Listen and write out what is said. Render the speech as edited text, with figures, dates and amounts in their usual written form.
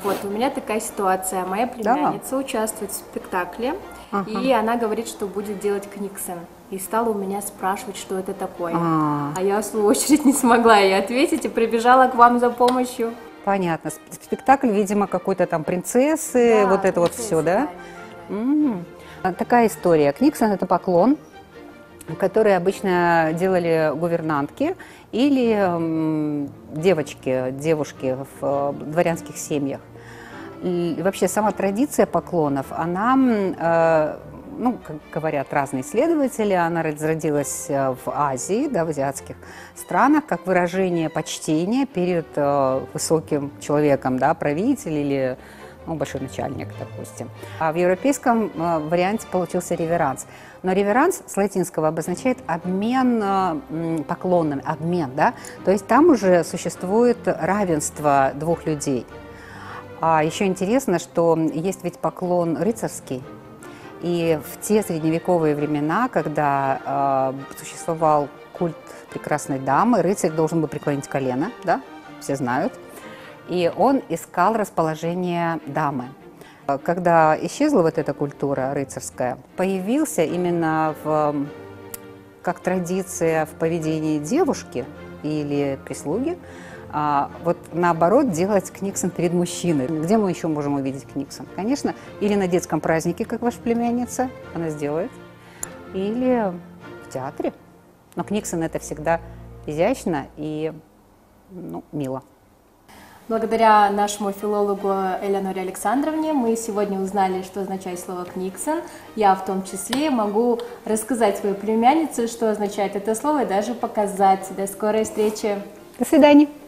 Вот, у меня такая ситуация. Моя племянница участвует в спектакле, и она говорит, что будет делать Книксон. И стала у меня спрашивать, что это такое. А я, в свою очередь, не смогла ей ответить и прибежала к вам за помощью. Понятно. Спектакль, видимо, какой-то там принцессы, Да, вот это вот все, да? Такая история. Книксон – это поклон, который обычно делали гувернантки или девушки в дворянских семьях. И вообще сама традиция поклонов, она, ну, как говорят разные исследователи, она зародилась в Азии, да, в азиатских странах, как выражение почтения перед высоким человеком, да, правитель или большой начальник, допустим. А в европейском варианте получился реверанс. Но реверанс с латинского обозначает обмен поклонами, обмен, да? То есть там уже существует равенство двух людей. А еще интересно, что есть ведь поклон рыцарский. И в те средневековые времена, когда существовал культ прекрасной дамы, рыцарь должен был преклонить колено, да? Все знают. И он искал расположение дамы. Когда исчезла вот эта культура рыцарская, появился именно как традиция в поведении девушки или прислуги, вот наоборот делать Книксон перед мужчиной. Где мы еще можем увидеть Книксон? Конечно, или на детском празднике, как ваша племянница, она сделает, или в театре. Но Книксон это всегда изящно и мило. Благодаря нашему филологу Элеоноре Александровне мы сегодня узнали, что означает слово «книксон». Я в том числе могу рассказать своей племяннице, что означает это слово, и даже показать. До скорой встречи! До свидания!